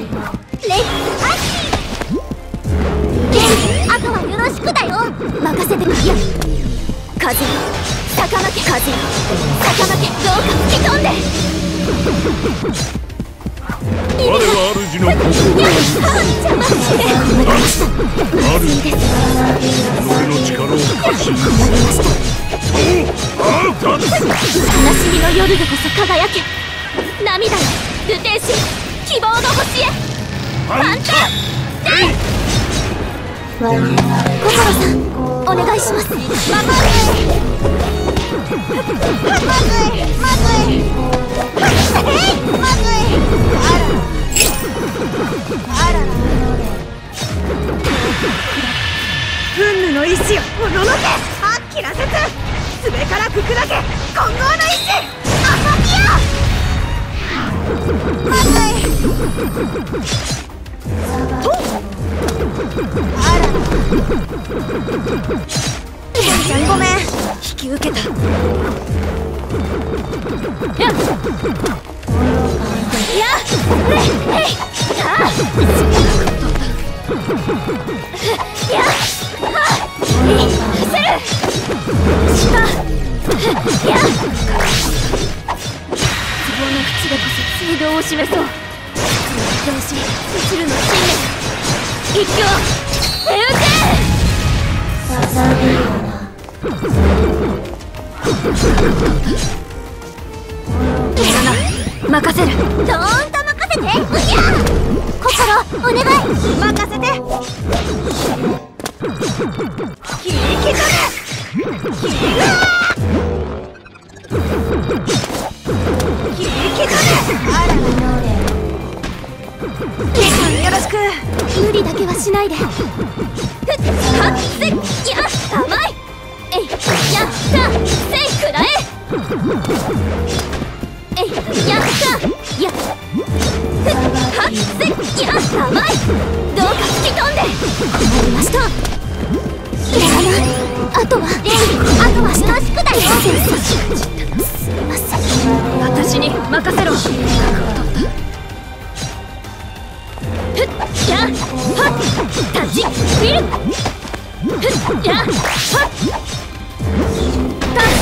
レッツアッシー。あとはよろしくだよ。任せて。いや、風よ逆負け、風よ逆負け、どうか吹き飛んで。 我は主の心を邪魔して。 ある己の力を過信する。悲しみの夜でこそ輝け。涙よルテンシ希望の星へ。ファンタ心さんお願いします。まずい憤怒の意志をおののけ。あっきらせつ爪から吹くだけ混合の意志。アサピアまずいとちゃんごめん、引き受けた。いや水道を示そう。天使宇宙の信念一挙エウテー任せる。どーんと任せて。うや心お願い任せて。引き止めよろしく。無理だけはしないで。ふっはっせっや甘い。えいやったせいくらえ。えいやったやふっはっせっや甘い。どうか吹き飛んで。わかりました。あとはよろしくだよ。すみません。私に任せろ。ふっやはっタッチフィル。ふっやはっタッ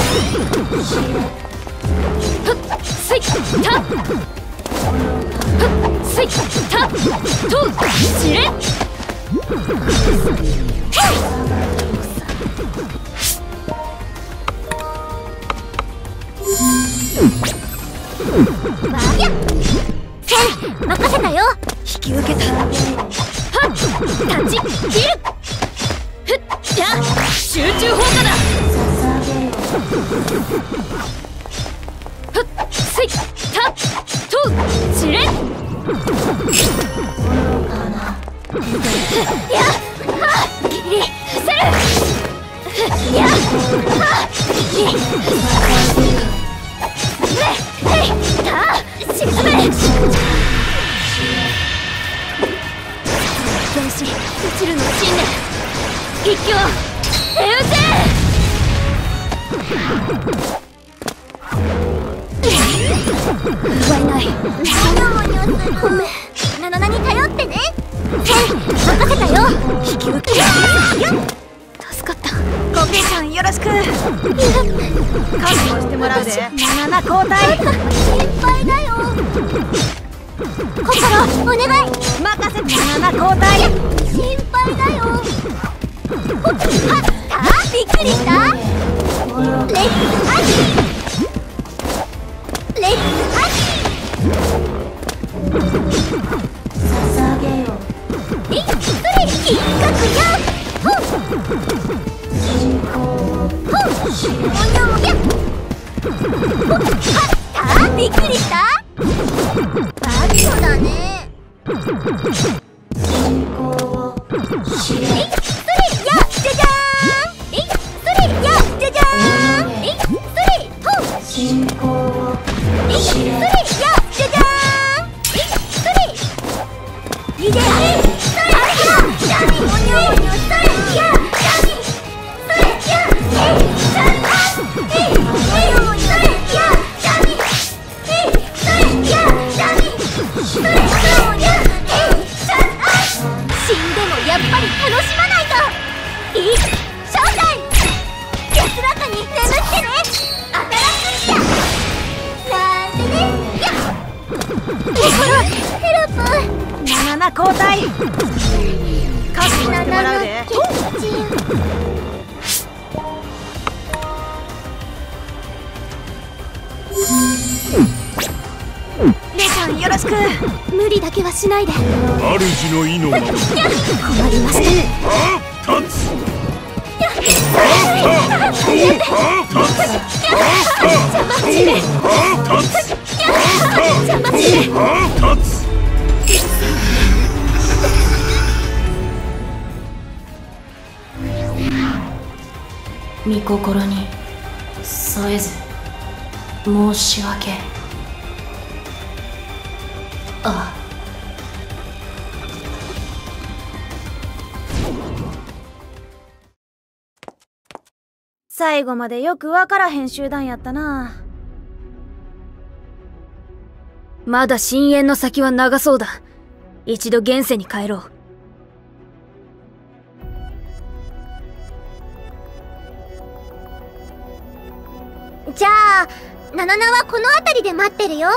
ふっスイッタッふっスイッタッとしれ任せたよ。引き受けた。はっタッチフィル。ふっや集中砲火だ。ふっスイッタッとチレン。やはっギリ伏せる。やはっギリ沈め。天使宇宙の信念一挙エウテー。不甲斐ない。ごめんナナナに頼ってね。任せたよ。引き受け助かった。コケちゃんよろしく。覚悟してもらうで。ナナナ交代。心だよ。心お願い任せて。ナナ交代。心配だよ。はっびっくりした。レッツアッシー。レッツアッシー。いっそれ一角よ。ほっほっおにょやはっびっくりした。バットだね。えいそれやじゃじゃーん。えいそれやじゃじゃーん。えいそれほっえいそれやじゃじゃーん。えいそれいでそれやジャミおにょおにょそれやジャミそれやえいジャミえいおにょおにょそれやジャミえいそれやジャミそれやおにょえい正体安らかに眠ってね。新しいやなんてね。やっヘルプ。 7交代。覚悟してもらうで。レさんよろしく。 無理だけはしないで。 主の意のまま。 困りました。 立つ。 御心に添えず申し訳ああ。 最後までよくわからへん集団やったな。まだ深淵の先は長そうだ。一度現世に帰ろう。 じゃあナナナはこの辺りで待ってるよ。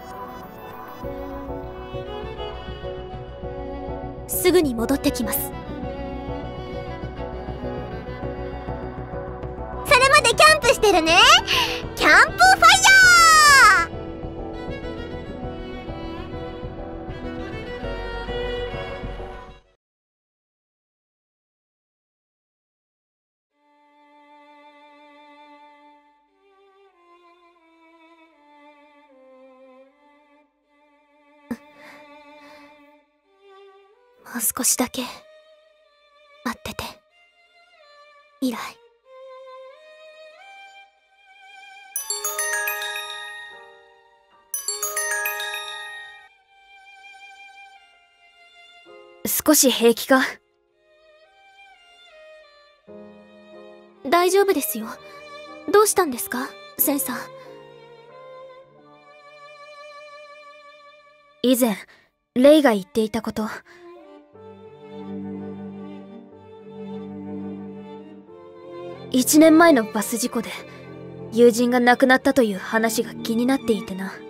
すぐに戻ってきます。 それまでキャンプしてるね。キャンプファイヤー。 もう少しだけ待ってて。以来少し平気か？ 大丈夫ですよ。どうしたんですか、センさん。 以前レイが言っていたこと。1年前のバス事故で友人が亡くなったという話が気になっていてな。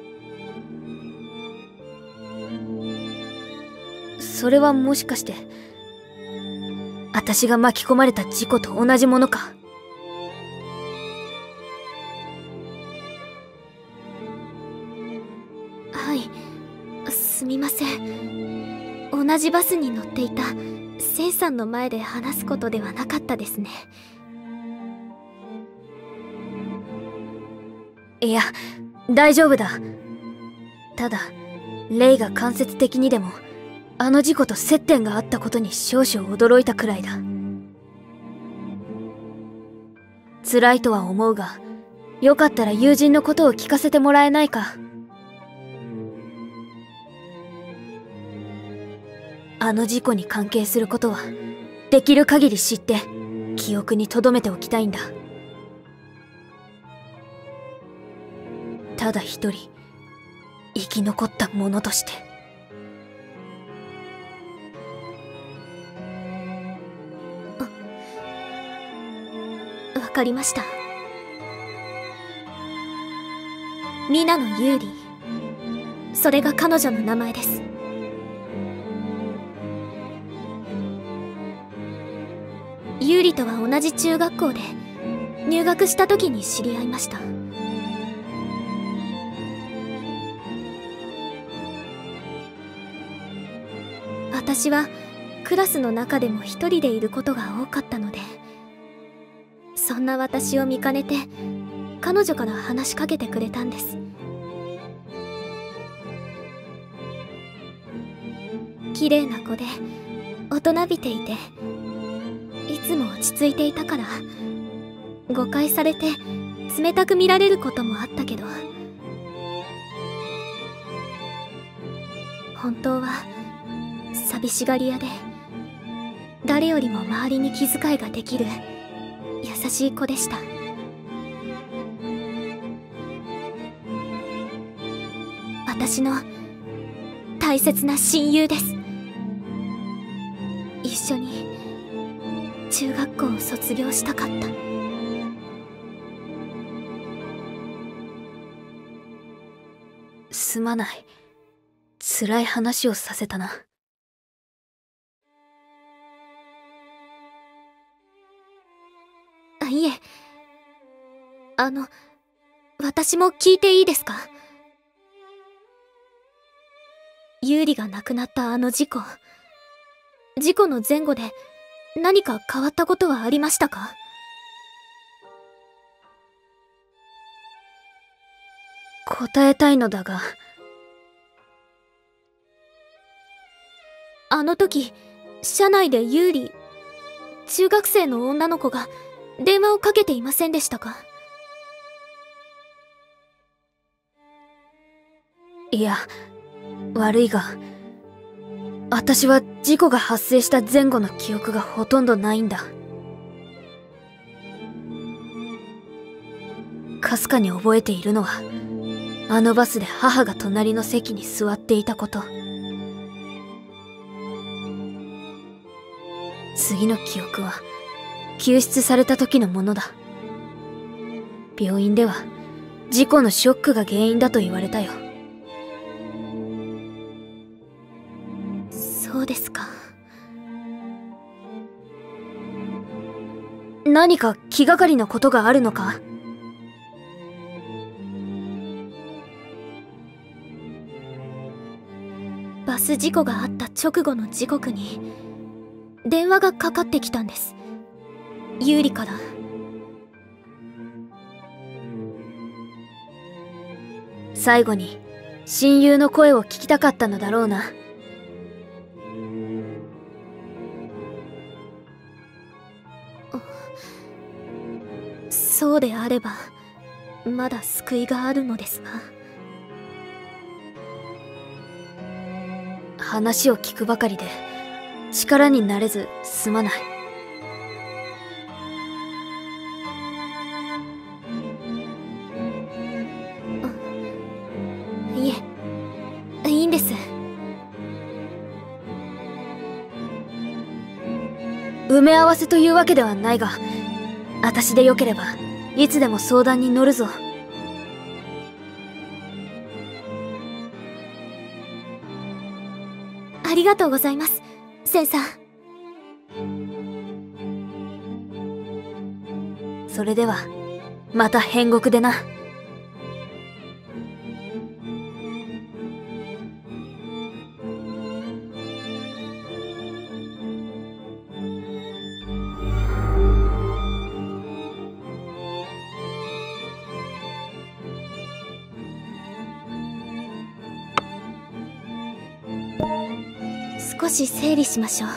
それはもしかして私が巻き込まれた事故と同じものか？ はい、すみません。同じバスに乗っていたセンさんの前で話すことではなかったですね。 いや、大丈夫だ。ただレイが間接的にでもあの事故と接点があったことに少々驚いたくらいだ。辛いとは思うが、よかったら友人のことを聞かせてもらえないか。あの事故に関係することはできる限り知って記憶に留めておきたいんだ。ただ一人生き残った者として。 わかりました。皆野優里、それが彼女の名前です。優里とは同じ中学校で入学した時に知り合いました。私はクラスの中でも一人でいることが多かったので、そんな私を見かねて彼女から話しかけてくれたんです。綺麗な子で大人びていて、いつも落ち着いていたから誤解されて冷たく見られることもあったけど、本当は寂しがり屋で誰よりも周りに気遣いができる優しい子でした。私の大切な親友です。一緒に中学校を卒業したかった。 すまない。辛い話をさせたな。 いえ、私も聞いていいですか？優里が亡くなったあの事故の前後で何か変わったことはありましたか？ 答えたいのだが。 あの時、車内で優里、中学生の女の子が電話をかけていませんでしたか？ いや、悪いが、私は事故が発生した前後の記憶がほとんどないんだ。かすかに覚えているのは、あのバスで母が隣の席に座っていたこと。次の記憶は、救出された時のものだ。病院では、事故のショックが原因だと言われたよ。 そうですか。 何か気がかりなことがあるのか？ バス事故があった直後の時刻に電話がかかってきたんです。優里から。 最後に親友の声を聞きたかったのだろうな。 そうであればまだ救いがあるのですが。 話を聞くばかりで力になれずすまない。 いえ、いいんです。 埋め合わせというわけではないが、私でよければいつでも相談に乗るぞ。 ありがとうございます、センさん。 それではまた変国でな。 少し整理しましょう。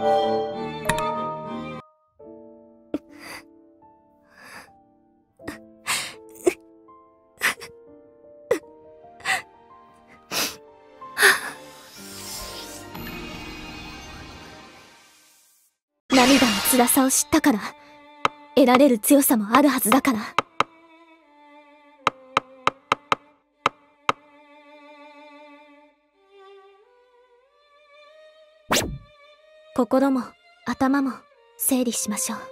涙の辛さを知ったから得られる強さもあるはずだから。心も頭も整理しましょう。